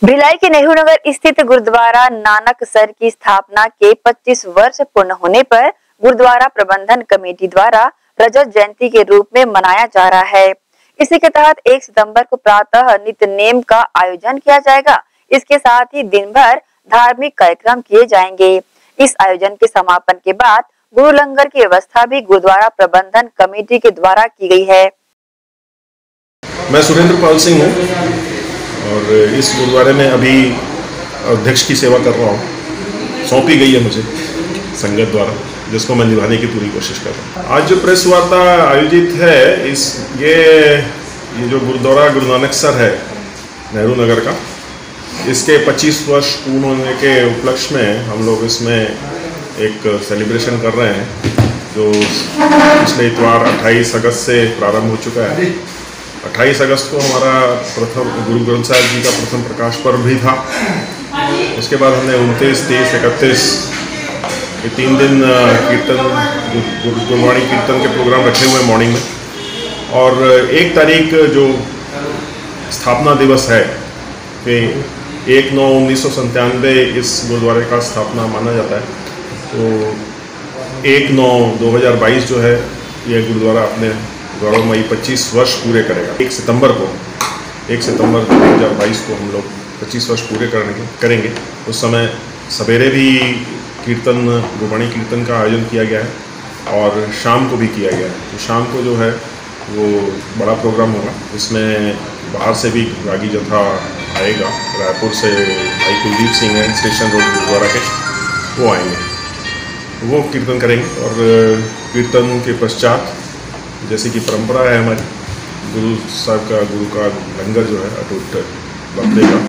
भिलाई के नेहरू नगर स्थित गुरुद्वारा नानकसर की स्थापना के 25 वर्ष पूर्ण होने पर गुरुद्वारा प्रबंधन कमेटी द्वारा रजत जयंती के रूप में मनाया जा रहा है। इसी के तहत 1 सितंबर को प्रातः नित्य नेम का आयोजन किया जाएगा। इसके साथ ही दिन भर धार्मिक कार्यक्रम किए जाएंगे। इस आयोजन के समापन के बाद गुरु लंगर की व्यवस्था भी गुरुद्वारा प्रबंधन कमेटी के द्वारा की गई है। मैं सुरेंद्र पाल सिंह हूँ और इस गुरुद्वारे में अभी अध्यक्ष की सेवा कर रहा हूँ। सौंपी गई है मुझे संगत द्वारा, जिसको मैं निभाने की पूरी कोशिश कर रहा हूँ। आज जो प्रेस वार्ता आयोजित है ये जो गुरुद्वारा गुरु नानकसर है नेहरू नगर का, इसके 25 वर्ष पूर्ण होने के उपलक्ष्य में हम लोग इसमें एक सेलिब्रेशन कर रहे हैं, जो पिछले इतवार 28 अगस्त से प्रारंभ हो चुका है। 28 अगस्त को हमारा प्रथम गुरु ग्रंथ साहिब जी का प्रथम प्रकाश पर्व भी था। उसके बाद हमने 29, 30, 31 ये 3 दिन कीर्तन गुरुवाणी कीर्तन के प्रोग्राम रखे हुए मॉर्निंग में, और 1 तारीख जो स्थापना दिवस है कि 1/9/1997 इस गुरुद्वारे का स्थापना माना जाता है। तो 1/9/2022 जो है ये गुरुद्वारा अपने गौरवमयी 25 वर्ष पूरे करेगा। 1 सितंबर 2022 को हम लोग 25 वर्ष पूरे करेंगे। उस समय सवेरे भी कीर्तन गुरुवाणी कीर्तन का आयोजन किया गया है और शाम को भी किया गया है। तो शाम को जो है वो बड़ा प्रोग्राम होगा। इसमें बाहर से भी रागी जत्था आएगा। रायपुर से भाई कुलदीप सिंह हैं स्टेशन रोड गुरुद्वारा के, वो आएंगे, वो कीर्तन करेंगे। और कीर्तन के पश्चात जैसे कि परंपरा है हमारी, गुरु का लंगर जो है अटूट बरतेगा।